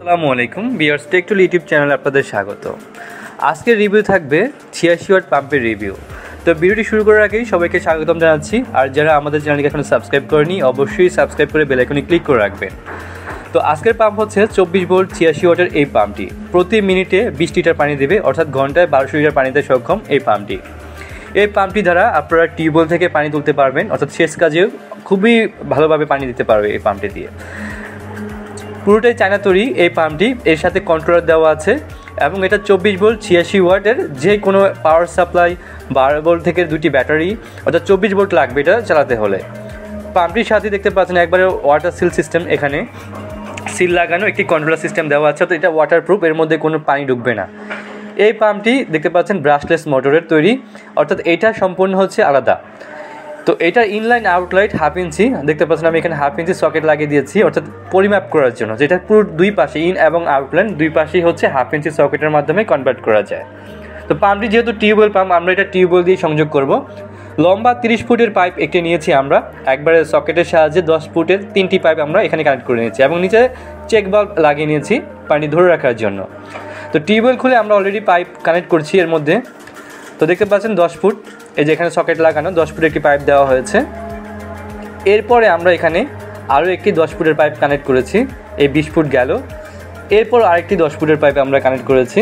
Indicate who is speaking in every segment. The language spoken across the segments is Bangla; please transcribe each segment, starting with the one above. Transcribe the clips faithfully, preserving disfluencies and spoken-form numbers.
Speaker 1: আসসালামু আলাইকুম ভিউয়ার্স, টেক টুল ইউটিউব চ্যানেলে আপনাদের স্বাগত। আজকের রিভিউ থাকবে ছিয়াশি ওয়াট পাম্পের রিভিউ। তো ভিডিওটি শুরু করার আগেই সবাইকে স্বাগতম জানাচ্ছি। আর যারা আমাদের চ্যানেলকে এখনো সাবস্ক্রাইব করেনি অবশ্যই সাবস্ক্রাইব করে বেল আইকনে ক্লিক করে রাখবেন। তো আজকের পাম্প হচ্ছে চব্বিশ ভোল্ট ছিয়াশি ওয়াটের এই পাম্পটি। প্রতি মিনিটে বিশ লিটার পানি দেবে, অর্থাৎ ঘন্টায় বারোশো লিটার পানিতে সক্ষম এই পাম্পটি। এই পাম্পটি দ্বারা আপনারা টিউবওয়েল থেকে পানি তুলতে পারবেন, অর্থাৎ সেচ কাজেও খুবই ভালোভাবে পানি দিতে পারবে এই পাম্পটি দিয়ে। পুরোটাই চায়না তৈরি এই পাম্পটি, এর সাথে কন্ট্রোলার দেওয়া আছে এবং এটা চব্বিশ ভোল্ট ছিয়াশি ওয়াটের যে কোনো পাওয়ার সাপ্লাই, বারো ভোল্ট থেকে দুটি ব্যাটারি, অর্থাৎ চব্বিশ ভোল্ট লাগবে এটা চালাতে হলে। পাম্পটির সাথে দেখতে পাচ্ছেন একবারে ওয়াটার সিল সিস্টেম, এখানে সিল লাগানো একটি কন্ট্রোলার সিস্টেম দেওয়া আছে, তো এটা ওয়াটারপ্রুফ, এর মধ্যে কোনো পানি ঢুকবে না। এই পাম্পটি দেখতে পাচ্ছেন ব্রাশলেস মোটরের তৈরি, অর্থাৎ এটা সম্পূর্ণ হচ্ছে আলাদা। তো এটা ইনলাইন আউটলাইট হাফ ইঞ্চি দেখতে পাচ্ছেন, আমি এখানে হাফ ইঞ্চি সকেট লাগিয়ে দিয়েছি, অর্থাৎ পরিমাপ করার জন্য, যেটা পুরো দুই পাশে ইন এবং আউটলাইন দুই পাশেই হচ্ছে হাফ ইঞ্চি সকেটের মাধ্যমে কনভার্ট করা যায়। তো পাম্পটি যেহেতু টিউবওয়েল পাম্প, আমরা এটা টিউবওয়েল দিয়ে সংযোগ করব। লম্বা তিরিশ ফুটের পাইপ একটি নিয়েছি আমরা, একবারে সকেটের সাহায্যে দশ ফুটের তিনটি পাইপ আমরা এখানে কানেক্ট করে নিয়েছি এবং নিচে চেক বাল্ব লাগিয়ে নিয়েছি পানি ধরে রাখার জন্য। তো টিউবওয়েল খুলে আমরা অলরেডি পাইপ কানেক্ট করছি এর মধ্যে। তো দেখতে পাচ্ছেন দশ ফুট, এই যে এখানে সকেট লাগানো দশ ফুটের একটি পাইপ দেওয়া হয়েছে। এরপরে আমরা এখানে আরও একটি দশ ফুটের পাইপ কানেক্ট করেছি, এই বিশ ফুট গেল। এরপর আরেকটি দশ ফুটের পাইপ আমরা কানেক্ট করেছি,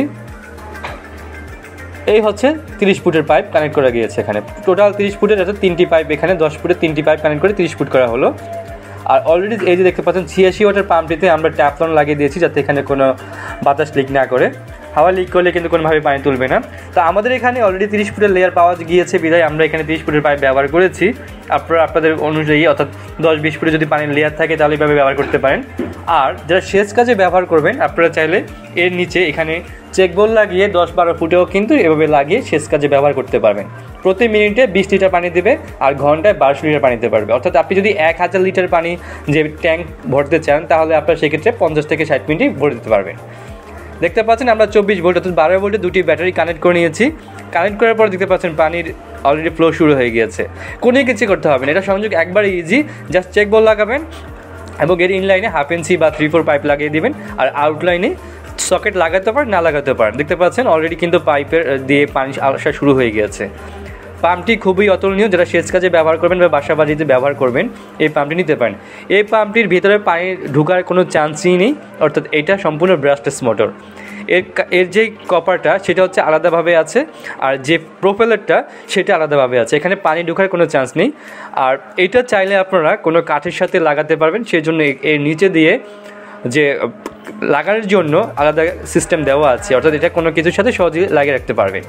Speaker 1: এই হচ্ছে তিরিশ ফুটের পাইপ কানেক্ট করা গিয়েছে এখানে। টোটাল তিরিশ ফুটের, অর্থাৎ তিনটি পাইপ এখানে দশ ফুটের তিনটি পাইপ কানেক্ট করে তিরিশ ফুট করা হলো। আর অলরেডি এই যে দেখতে পাচ্ছেন ছিয়াশি ওয়াটের পাম্পটিতে আমরা ট্যাপলন লাগিয়ে দিয়েছি, যাতে এখানে কোনো বাতাস লিক না করে। হাওয়া লিক করলে কিন্তু কোনোভাবে পানি তুলবে না। তো আমাদের এখানে অলরেডি তিরিশ ফুটের লেয়ার পাওয়া গিয়েছে বিধায় আমরা এখানে তিরিশ ফুটের পাইপ ব্যবহার করেছি। আপনারা আপনাদের অনুযায়ী, অর্থাৎ দশ বিশ ফুটে যদি পানির লেয়ার থাকে তাহলে এইভাবে ব্যবহার করতে পারেন। আর যারা সেচ কাজে ব্যবহার করবেন আপনারা চাইলে এর নিচে এখানে চেক বোল লাগিয়ে দশ বারো ফুটেও কিন্তু এভাবে লাগিয়ে সেচ কাজে ব্যবহার করতে পারবেন। প্রতি মিনিটে বিশ লিটার পানি দেবে আর ঘন্টায় বারোশো লিটার পানি দিতে পারবে। অর্থাৎ আপনি যদি এক হাজার লিটার পানি যে ট্যাঙ্ক ভরতে চান তাহলে আপনার সেক্ষেত্রে পঞ্চাশ থেকে ষাট মিনিটই ভরে দিতে পারবেন। দেখতে পাচ্ছেন আমরা চব্বিশ ভোল্ট অর্থাৎ বারো ভোল্টে দুটি ব্যাটারি কানেক্ট করে নিয়েছি। কানেক্ট করার পর দেখতে পাচ্ছেন পানির অলরেডি ফ্লো শুরু হয়ে গিয়েছে। কোনো কিছু করতে হবে না, এটা সংযোগ একবারে ইজি। জাস্ট চেক বল লাগাবেন এবং এর ইনলাইনে হাফ ইঞ্চি বা থ্রি ফোর পাইপ লাগিয়ে দেবেন, আর আউটলাইনে সকেট লাগাতে পারেন না লাগাতে পারেন। দেখতে পাচ্ছেন অলরেডি কিন্তু পাইপের দিয়ে পানি আসা শুরু হয়ে গিয়েছে। পাম্পটি খুবই অতুলনীয়, যারা সেচ কাজে ব্যবহার করবেন বা বাসা বাড়িতে ব্যবহার করবেন এই পাম্পটি নিতে পারেন। এই পাম্পটির ভিতরে পানি ঢোকার কোনো চান্সই নেই, অর্থাৎ এটা সম্পূর্ণ ব্রাশলেস মোটর। এর এর যে কপারটা সেটা হচ্ছে আলাদাভাবে আছে, আর যে প্রোপেলারটা সেটা আলাদাভাবে আছে, এখানে পানি ঢোকার কোনো চান্স নেই। আর এটা চাইলে আপনারা কোনো কাঠের সাথে লাগাতে পারবেন, সেই জন্য এর নিচে দিয়ে যে লাগানোর জন্য আলাদা সিস্টেম দেওয়া আছে, অর্থাৎ এটা কোনো কিছুর সাথে সহজে লাগিয়ে রাখতে পারবেন।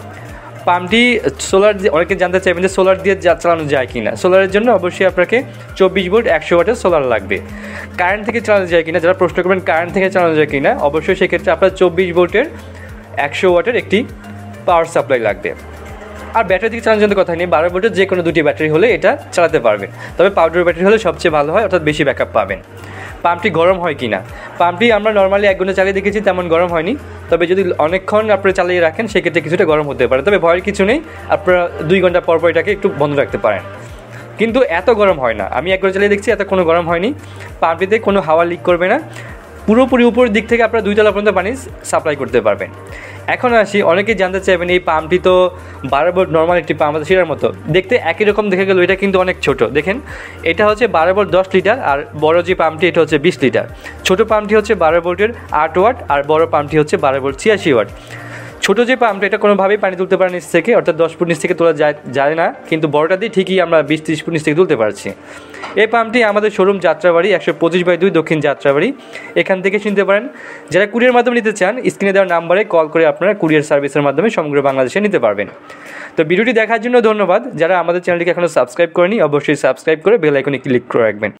Speaker 1: পাম্পটি সোলার দিয়ে, অনেকে জানতে চাইবেন যে সোলার দিয়ে চালানো যায় কি না। সোলারের জন্য অবশ্যই আপনাকে চব্বিশ ভোল্ট একশো ওয়াটের সোলার লাগবে। কারেন্ট থেকে চালানো যায় কিনা, যারা প্রশ্ন করবেন কারেন্ট থেকে চালানো যায় কিনা, অবশ্যই সেক্ষেত্রে আপনার চব্বিশ ভোল্টের একশো ওয়াটের একটি পাওয়ার সাপ্লাই লাগবে। আর ব্যাটারি থেকে চালানোর জন্য কথা নেই, বারো ভোল্টের যে কোনো দুটি ব্যাটারি হলে এটা চালাতে পারবেন, তবে পাউডার ব্যাটারি হলে সবচেয়ে ভালো হয়, অর্থাৎ বেশি ব্যাকআপ পাবেন। পাম্পটি গরম হয় কি না, পাম্পটি আমরা নর্মালি এক ঘন্টা চালিয়ে দেখেছি, তেমন গরম হয়নি। তবে যদি অনেকক্ষণ আপনারা চালিয়ে রাখেন সেক্ষেত্রে কিছুটা গরম হতে পারে, তবে ভয়ের কিছু নেই, আপনারা দুই ঘন্টা পর পর এটাকে একটু বন্ধ রাখতে পারেন। কিন্তু এত গরম হয় না, আমি এক ঘন্টা চালিয়ে দেখছি এত কোনো গরম হয়নি। পাম্পটিতে কোনো হাওয়া লিক করবে না, পুরোপুরি উপরের দিক থেকে আপনারা দুই তলা পর্যন্ত পানি সাপ্লাই করতে পারবেন। এখন আসি, অনেকেই জানতে চাইবেন এই পাম্পটি তো বারো ভোল্ট নর্মাল একটি পাম্প আছে সেটার মতো দেখতে একই রকম দেখে গেল, এটা কিন্তু অনেক ছোট। দেখেন এটা হচ্ছে বারো ভোল্ট দশ লিটার, আর বড় যে পাম্পটি এটা হচ্ছে বিশ লিটার। ছোট পাম্পটি হচ্ছে বারো ভোল্টের আট ওয়াট, আর বড় পাম্পটি হচ্ছে বারো ভোল্ট ছিয়াশি ওয়াট। ছোটো যে পাম্পটা এটা কোনোভাবেই পানি তুলতে পারে নিচ থেকে, অর্থাৎ দশ ফুট নিচ থেকে তোলা যায় যায় না, কিন্তু বড়টা দিয়ে ঠিকই আমরা বিশ ত্রিশ ফুট নিচ থেকে তুলতে পারছি। এই পাম্পটি আমাদের শোরুম যাত্রাবাড়ি একশো পঁচিশ বাই দুই দক্ষিণ যাত্রাবাড়ি, এখান থেকে কিনতে পারেন। যারা কুরিয়ার মাধ্যমে নিতে চান স্ক্রিনে দেওয়ার নাম্বারে কল করে আপনারা কুরিয়ার সার্ভিসের মাধ্যমে সমগ্র বাংলাদেশে নিতে পারবেন। তো ভিডিওটি দেখার জন্য ধন্যবাদ। যারা আমাদের চ্যানেলটিকে এখনও সাবস্ক্রাইব করেনি অবশ্যই সাবস্ক্রাইব করে বেল আইকনে ক্লিক করে রাখবেন।